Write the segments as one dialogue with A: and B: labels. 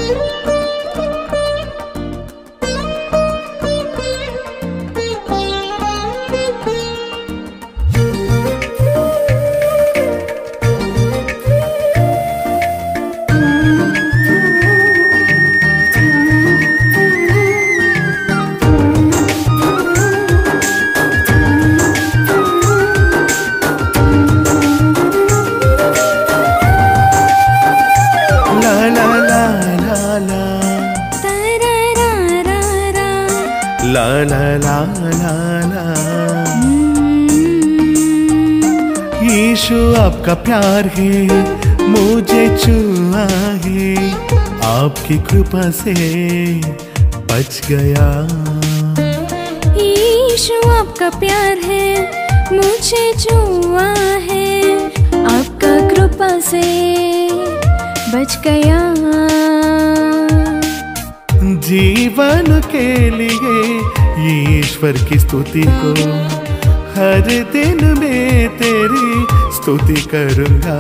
A: ला ला ला ला ला। यीशु आपका प्यार है मुझे छुआ है, आपकी कृपा से बच गया।
B: यीशु आपका प्यार है मुझे छुआ है, आपका कृपा से बच गया।
A: जीवन के लिए ईश्वर की स्तुति को हर दिन मैं तेरी स्तुति करूंगा।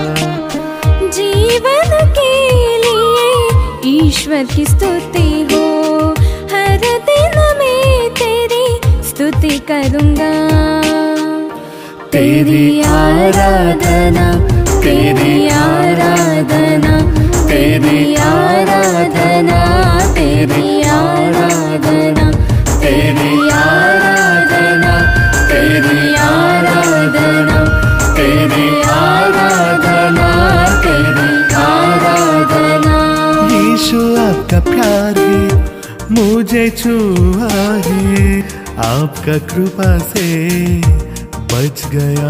B: जीवन के लिए ईश्वर की स्तुति हो, हर दिन मैं तेरी स्तुति करूंगा। तेरी आराधना, तेरी आराधना, तेरी आराधना, तेरी आराधना, तेरी आराधना, तेरी आराधना, तेरी आराधना, तेरी आराधना।
A: यीशु आपका प्यार है मुझे छुआ है, आपका कृपा से बच गया।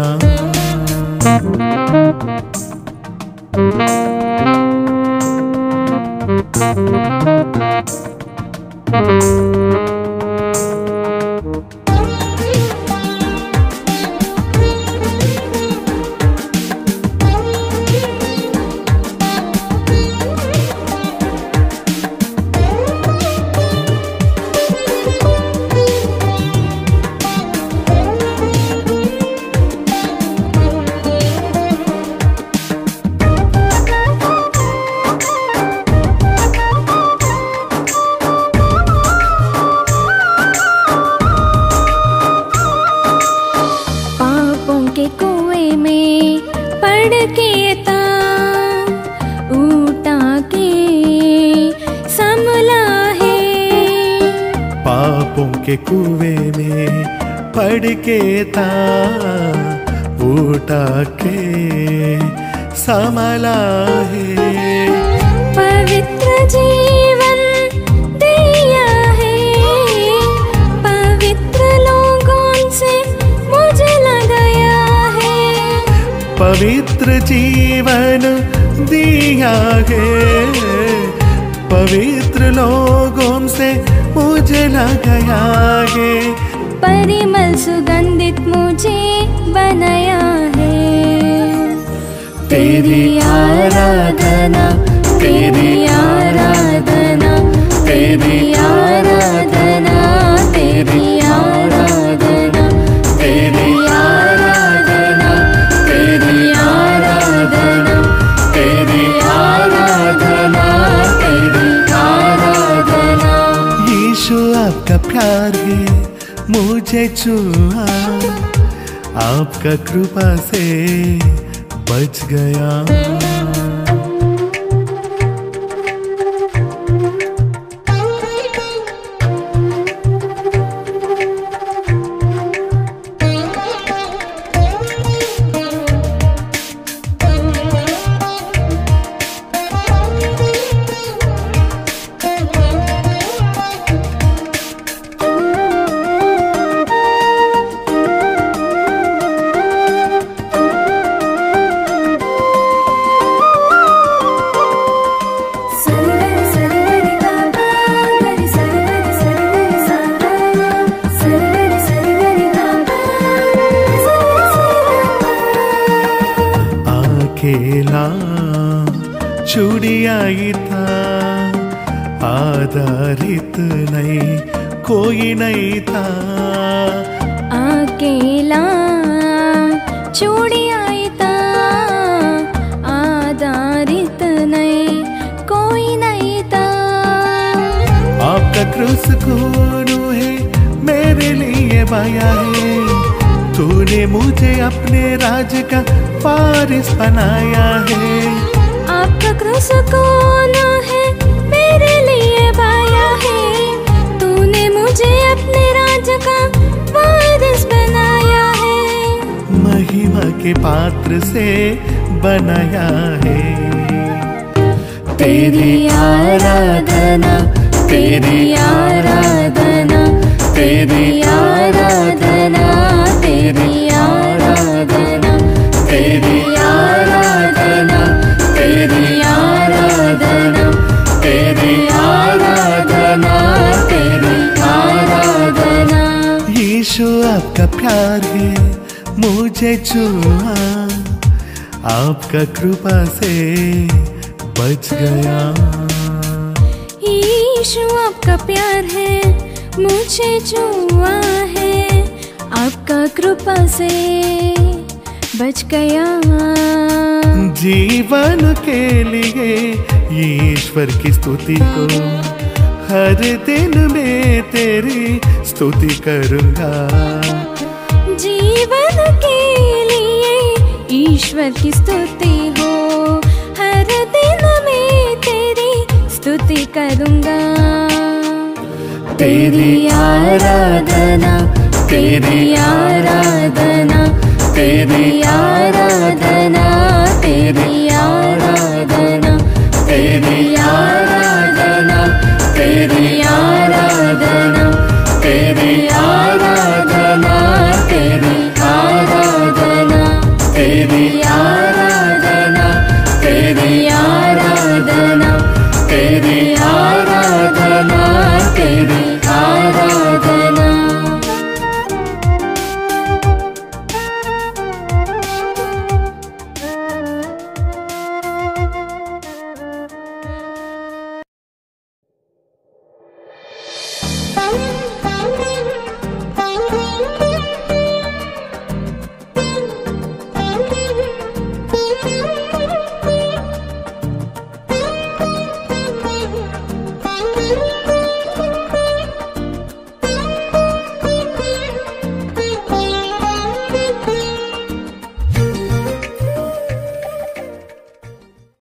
A: पापों के कुएं में पड़ के था, उठा के संभला है।
B: पवित्र जीवन दिया है, पवित्र लोगों से मुझे लगाया है।
A: पवित्र जीवन दिया है, पवित्र लोगों से मुझे लगाया है।
B: परिमल सुगंधित मुझे बनाया है। तेरी आराधना, तेरी आराधना, तेरी आराधना, तेरी आराधना, तेरी आराधना, तेरी आराधना, तेरी आराधना, तेरी आराधना।
A: यीशु आपका प्यार है मुझे छुआ, आपका कृपा से बच गया। अकेला छुड़ियाई था, आधारित नहीं कोई नहीं था।
B: अकेला छुड़ियाई था, आधारित नहीं कोई नहीं था।
A: आपका क्रूस खून है मेरे लिए बहाया है। तूने मुझे अपने राज का वारिस बनाया है।
B: आपका क्रूस कौन है मेरे लिए बहाया है। तूने मुझे अपने राज का वारिस बनाया है।
A: महिमा के पात्र से बनाया है।
B: तेरी आराधना, तेरी आराधना, तेरी आराधना, तेरी आराधना, तेरी आराधना, तेरी आराधना, तेरी आराधना, तेरी आराधना।
A: यीशु आपका प्यार है मुझे छुआ, आपका कृपा से बच गया।
B: यीशु आपका प्यार है मुझे छुआ है, आपका कृपा से बच गया।
A: जीवन के लिए ईश्वर की स्तुति को हर दिन मैं तेरी स्तुति करूंगा।
B: जीवन के लिए ईश्वर की स्तुति हो, हर दिन मैं तेरी स्तुति करूंगा। तेरी आराधना, तेरी आराधना, तेरी आराधना, तेरी आराधना, तेरी आराधना।